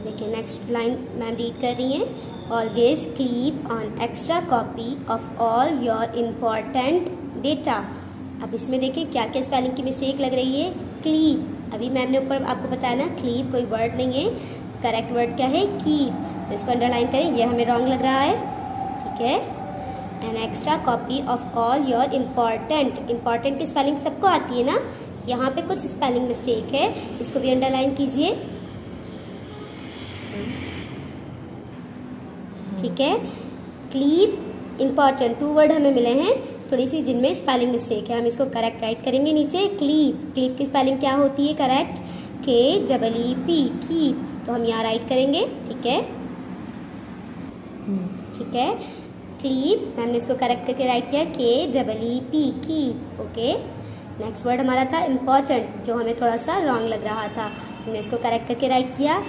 देखिए next line ma'am read कर रही हैं। Always keep on extra copy of all your important data. अब इसमें देखें क्या क्या स्पेलिंग की मिस्टेक लग रही है। क्लीप, अभी मैम ने ऊपर आपको बताया ना क्लीप कोई वर्ड नहीं है, करेक्ट वर्ड क्या है कीप, तो इसको अंडरलाइन करें, ये हमें रॉन्ग लग रहा है, ठीक है। An extra copy of all your important की स्पेलिंग सबको आती है ना, यहाँ पे कुछ स्पेलिंग मिस्टेक है, इसको भी अंडरलाइन कीजिए, ठीक है। क्लीप इम्पॉर्टेंट 2 वर्ड हमें मिले हैं, थोड़ी सी जिनमें स्पेलिंग मिस्टेक है, हम इसको करेक्ट राइट करेंगे नीचे। क्लीप, क्लीप की स्पेलिंग क्या होती है करेक्ट, KEEP, कीप, तो हम यहाँ राइट करेंगे, ठीक है, ठीक है। क्लीप मैंने इसको करेक्ट करके राइट किया, KEEP, keep, okay. Next word हमारा था इम्पॉर्टेंट, जो हमें थोड़ा सा रॉन्ग लग रहा था, हमने इसको करेक्ट करके राइट किया,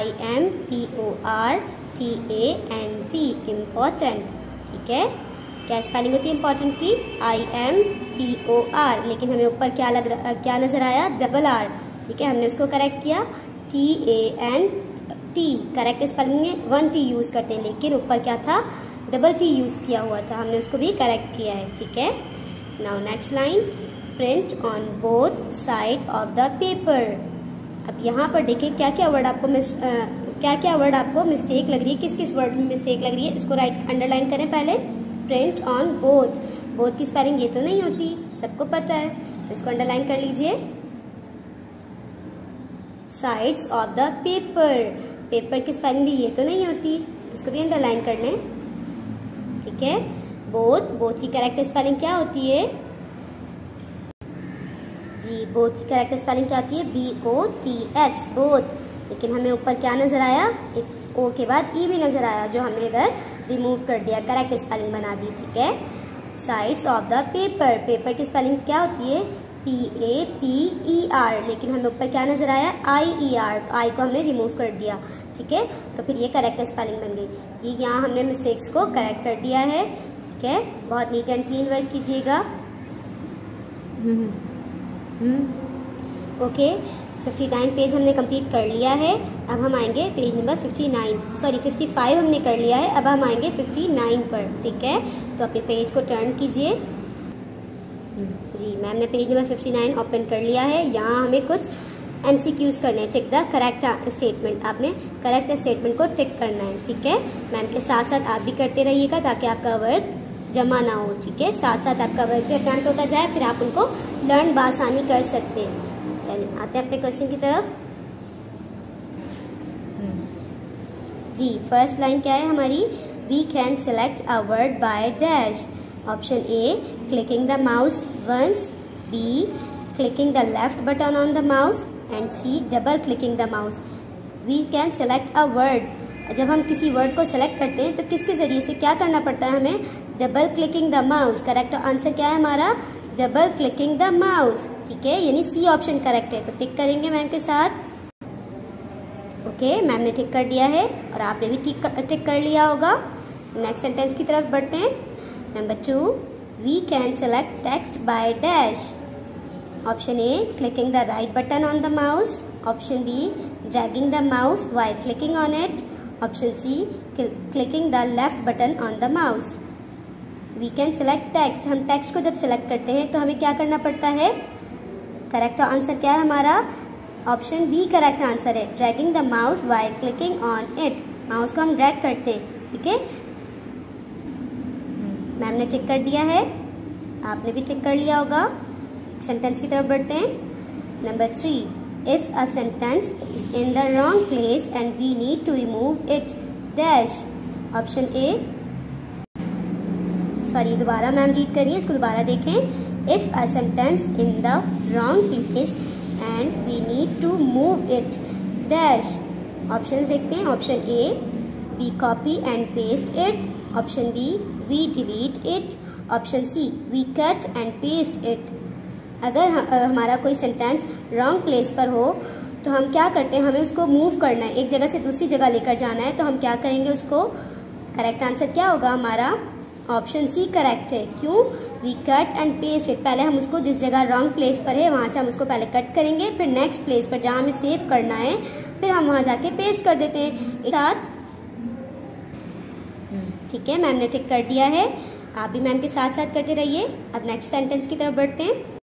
IMPORTANT, इम्पॉर्टेंट, ठीक है। क्या स्पेलिंग होती है इम्पॉर्टेंट की, IMPOR, लेकिन हमें ऊपर क्या नजर आया, डबल R, ठीक है, हमने उसको करेक्ट किया, TANT, करेक्ट स्पेलिंग में 1T यूज करते हैं, लेकिन ऊपर क्या था, डबल T यूज किया हुआ था, हमने उसको भी करेक्ट किया है, ठीक है। Now next line, print on both side of the paper. अब यहाँ पर देखिए क्या क्या वर्ड आपको मिस्टेक लग रही है, किस किस वर्ड में मिस्टेक लग रही है, इसको राइट अंडरलाइन करें पहले। प्रिंट ऑन बोथ की स्पेलिंग ये तो नहीं होती, सबको पता है, तो इसको अंडरलाइन कर लीजिए। साइड्स ऑफ द पेपर की स्पेलिंग भी ये तो नहीं होती, इसको भी अंडरलाइन कर लें, ठीक है। बोथ की करेक्ट स्पेलिंग क्या होती है जी, बोथ की करेक्ट स्पेलिंग क्या होती है, BOTH, बोथ, लेकिन हमें ऊपर क्या नजर आया, एक O के बाद E भी नजर आया, जो हमने इधर रिमूव कर दिया, करेक्ट स्पेलिंग बना दी, ठीक है। साइड्स ऑफ द पेपर की स्पेलिंग क्या होती है, PAPER, लेकिन हमें ऊपर क्या नजर आया, IER, I को हमने रिमूव कर दिया, ठीक है, तो फिर ये करेक्ट स्पेलिंग बन गई। ये यहाँ हमने मिस्टेक्स को करेक्ट कर दिया है, ठीक है। बहुत नीट एंड क्लीन वर्क कीजिएगा, ओके। 59 पेज हमने कंप्लीट कर लिया है, अब हम आएंगे पेज नंबर 55 हमने कर लिया है, अब हम आएंगे 59 पर, ठीक है। तो अपने पेज को टर्न कीजिए जी, मैम ने पेज नंबर 59 ओपन कर लिया है। यहाँ हमें कुछ MCQs करने हैं, टिक द करेक्ट स्टेटमेंट, आपने करेक्ट स्टेटमेंट को टिक करना है, ठीक है। मैम के साथ साथ आप भी करते रहिएगा ताकि आपका वर्क जमा ना हो, ठीक है, साथ साथ आपका वर्क भी अटेम्प्ट होता जाए, फिर आप उनको लर्न बासानी कर सकते हैं। चलिए आते हैं अपने क्वेश्चन की तरफ जी। फर्स्ट लाइन क्या है हमारी, we can select a word by dash. Option A, clicking the mouse once, B, clicking the left button on the mouse, and C, double clicking the mouse. We can select a word, जब हम किसी word को select करते हैं तो किसके जरिए से क्या करना पड़ता है हमें, double clicking the mouse. Correct answer क्या है हमारा, डबल क्लिकिंग द माउस, ठीक है, यानी C ऑप्शन करेक्ट है, तो टिक करेंगे मैम के साथ, ओके। मैम ने टिक कर दिया है और आपने भी टिक कर लिया होगा। नेक्स्ट सेंटेंस की तरफ बढ़ते हैं। Number 2, we can select text by dash. Option A, clicking the right button on the mouse, option B, dragging the mouse while clicking on it, option C, clicking the left button on the mouse। We can select text, हम text को जब select करते हैं तो हमें क्या करना पड़ता है, करेक्ट आंसर क्या है हमारा, ऑप्शन B करेक्ट आंसर है, dragging the mouse while clicking on it, mouse को हम ड्रैग करते हैं, ठीक है। मैम ने टिक कर दिया है, आपने भी टिक कर लिया होगा। सेंटेंस की तरफ बढ़ते हैं। Number 3, if a sentence is in the wrong place and we need to remove it dash। Option A, sorry दोबारा मैम रीड करिए, इसको दोबारा देखें। if a sentence in the wrong place and we need to move it dash। Option देखते हैं। Option A, we copy and paste it, option B, we delete it, option C, we cut and paste it। अगर हमारा कोई sentence wrong place पर हो तो हम क्या करते हैं, हमें उसको मूव करना है, एक जगह से दूसरी जगह लेकर जाना है, तो हम क्या करेंगे उसको, करेक्ट आंसर क्या होगा हमारा, ऑप्शन C करेक्ट है। क्यों, we cut and paste it, पहले हम उसको जिस जगह रॉन्ग प्लेस पर है वहां से हम उसको पहले कट करेंगे, फिर नेक्स्ट प्लेस पर जहां हमें सेव करना है फिर हम वहाँ जाके पेस्ट कर देते हैं एक साथ। ठीक है, मैम ने टिक कर दिया है, आप भी मैम के साथ साथ करते रहिए। अब नेक्स्ट सेंटेंस की तरफ बढ़ते हैं।